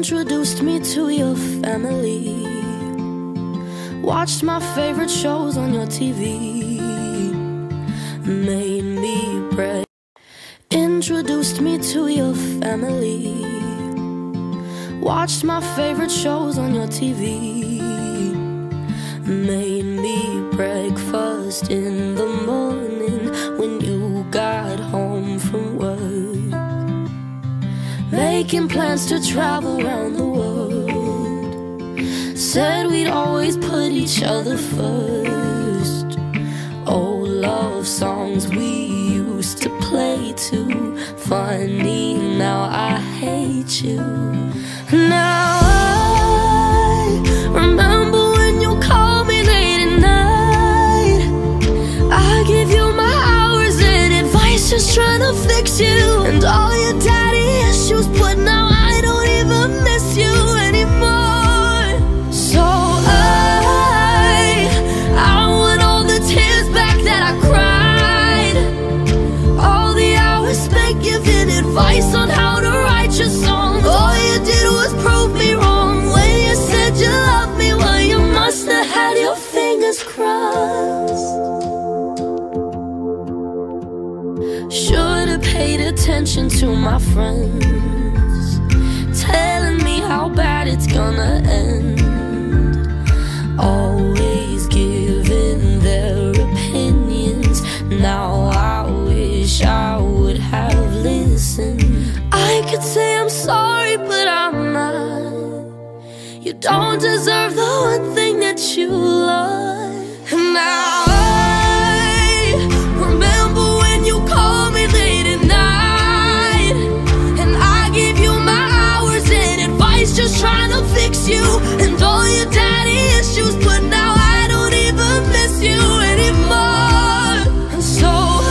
Introduced me to your family. Watched my favorite shows on your TV. Made me brave. Introduced me to your family. Watched my favorite shows on your TV. Made me breakfast in the morning when you got home from work. Making plans to travel around the world. Said we'd always put each other first. Old love songs we used to play too. Funny, now I hate you. Now I remember when you called me late at night. I give you my hours and advice, just trying to fix you. And all your daddy issues, but now I don't even miss you anymore. So I want all the tears back that I cried. All the hours spent giving advice on how to write your songs. All you did was prove me wrong. When you said you loved me, well, you must have had your fingers crossed. Should've paid attention to my friends, telling me how bad it's gonna end. Always giving their opinions. Now I wish I would have listened. I could say I'm sorry, but I'm not. You don't deserve the one thing that you love. And now I remember when you called me late at night, and I gave you my hours and advice, just trying to fix you. And all your daddy issues, but now I don't even miss you anymore. And so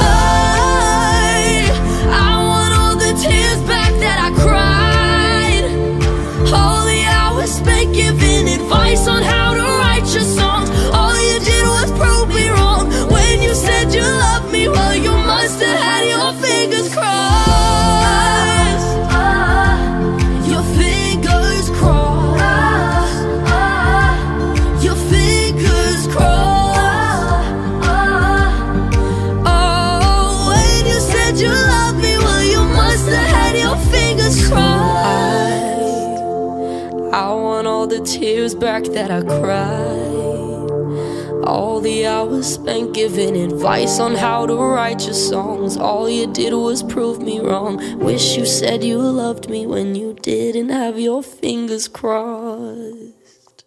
I want all the tears back that I cried. All the hours spent giving advice on how to write your songs. All you did was prove me wrong. When you said you loved me, well, you must have had your fingers crossed. Your fingers crossed. Your fingers crossed. Oh, when you said you loved me, well, you must have had your fingers crossed. I want all the tears back that I cried. All the hours spent giving advice on how to write your songs. All you did was prove me wrong. Wish you said you loved me when you didn't have your fingers crossed.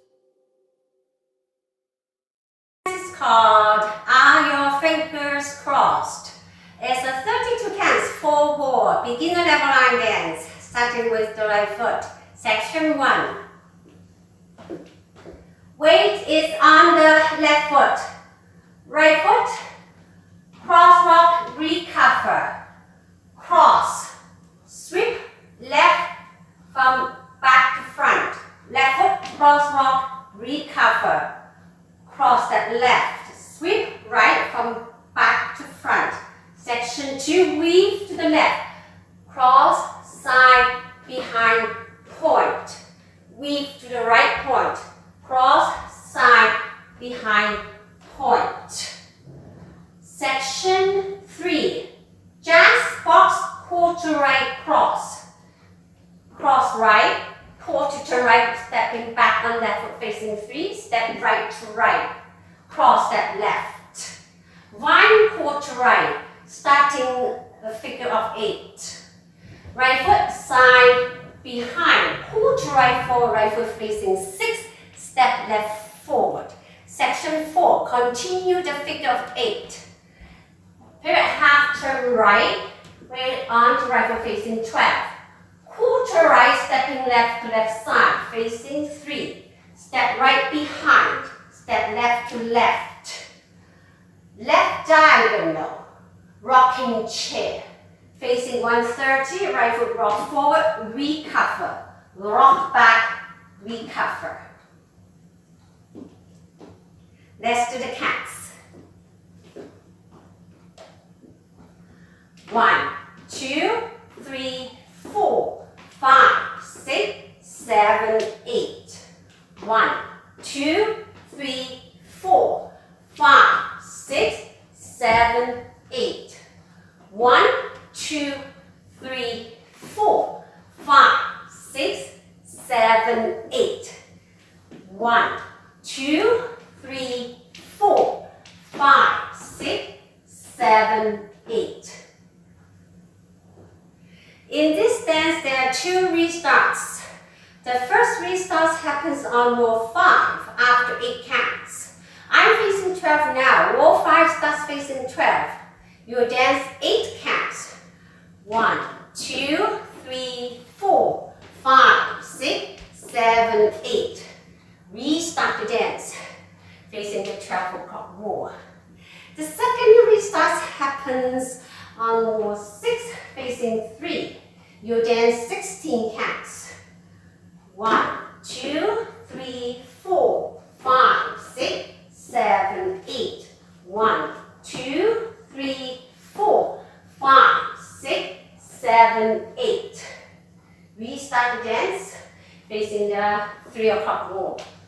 This is called Are Your Fingers Crossed? It's a 32 counts, 4/4 beginner level line dance, starting with the right foot. Section 1. Weight is on the left foot. Right foot, cross rock, recover. Cross, sweep, left from back to front. Left foot, cross rock, recover. Cross that left, sweep right from back to front. Section 2, weave to the left. Cross, side, behind, point. Weave to the right point. Cross, side, behind, point. Section 3, jazz box, quarter right, cross. Cross right, quarter to right, stepping back on left foot facing 3, step right to right. Cross that left. 1 quarter right, starting a figure of 8. Right foot, side, behind, quarter right forward, right foot facing 6, step left forward. Section 4, continue the figure of 8. Pivot half turn right, weight on to right foot facing 12. Quarter right, stepping left to left side, facing 3. Step right behind, step left to left. Left diagonal, rocking chair. Facing 130, right foot rock forward, recover. Rock back, recover. Let's do the counts. 1, 2, 3, 4, 5, 6, 7. 7, 8. 1, 2, 3, 4, 5, 6, 7, 8. 1, 2, 3, 4, 5, 6, 7, 8. 1, 2, 3, 4, 5, 6, 7, 8. In this dance, there are 2 restarts. The first restart happens on row 5 after 8 counts. I'm facing 12 now. Row 5 starts facing 12. You will dance 8 counts. 1, 2, 3, 4, 5, 6, 7, 8. Restart the dance facing the 12 o'clock row. The second restart happens on row 6 facing 3. You dance 16 counts. 1, 2, 3, 4, 5, 6, 7, 8. 1, 2, 3, 4, 5, 6, 7, 8. Restart the dance facing the 3 o'clock row.